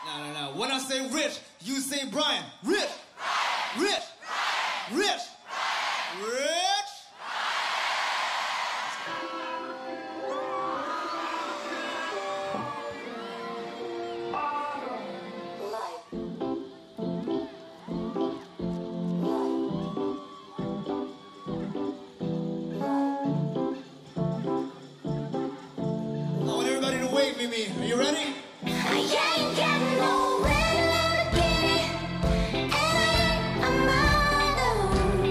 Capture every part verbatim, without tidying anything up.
No, no, no. When I say rich, you say Brian. Rich. Rich. Rich. Rich. I want everybody to wave me, me. Are you ready? I ain't got no Lamborghini, and I ain't a model.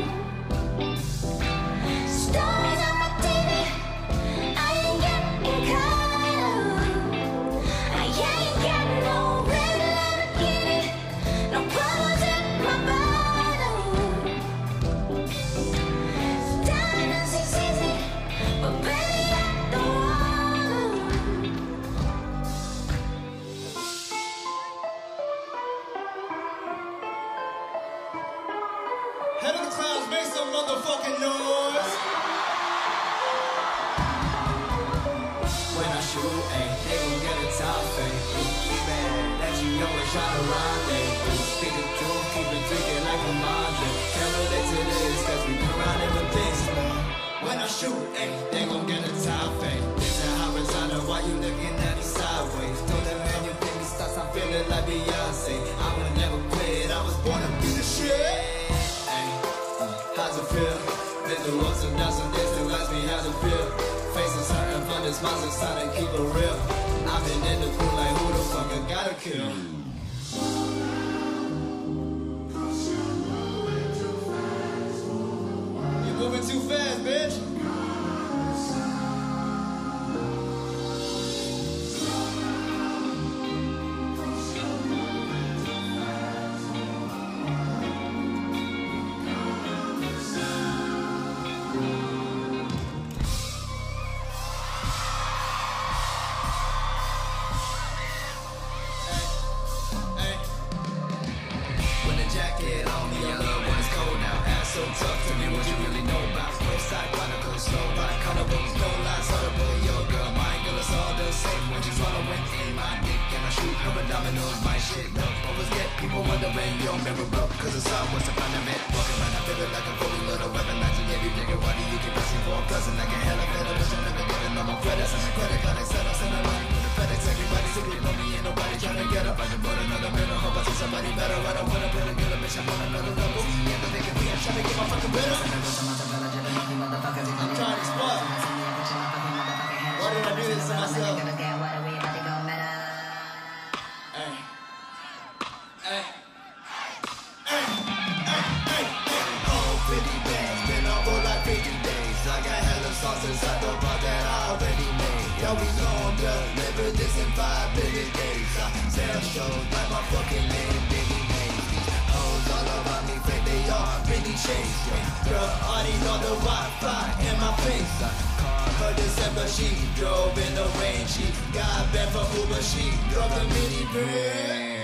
Stars on my T V, I ain't getting caught up. I ain't got no red Lamborghini, no bottles in my bottle. Diamonds is easy, but baby I don't want 'em. Head of the clouds, make some motherfucking noise. When I shoot, ayy, they gon' get a top fade. Man, that you know it's try to rhyme, ayy. Speak the truth, keep it drinking like a mantra. Can't relate to this, cause we come around in with things, man. When I shoot, ayy, they gon' get a top fade. This is how it's on, why you looking at me sideways? Told that man you think me starts, I'm feeling like Beyonce. I would never quit, I was born to be the shit. How's it feel? Been through ups and downs, some days still ask me how's it feel. Faces hurting from this monster side and keep it real. I've been in the pool like who the fuck I gotta kill. You're moving too fast, bitch. Jacket on me, I love when it's cold now. Ass so tough to me, what you really know about? Website, Chronicles, slow ride, carnivals, no lies, audible, your girl, my girl, it's all the same. When she's swallowing in my dick and I shoot her dominoes, my shit, no. Always get people wondering, yo, mirror up, cause it's all what's the fundament. Walking around, I feel it like a fully little weapon, matching every nigga, why do you keep pressing for a cousin? Like a hell of a bitch, I'm never giving all my credits. Credit card, I said, I'll send a money with the FedEx, everybody secretly know me, ain't nobody trying to get up. I can put another mirror, hope I see somebody better, I don't wanna put a good bitch, I'm on another level. Yeah, but they can be, I'm trying to get my fucking better. I'm trying to spot. Why did I do this to myself? Hey. Hey. Hey. Hey. Hey. Oh, fifty bands, been on board like fifty days. I got hella sauces, I don't want that I already made. Yo, we gon' deliver this in five billion days. I sell shows like my fucking name, Biggie names. These hoes all about me, fake they all really changed. Girl, already know the Wi-Fi in my face. I called her December, she drove in the rain. She got back from Uber, she drove a mini brain.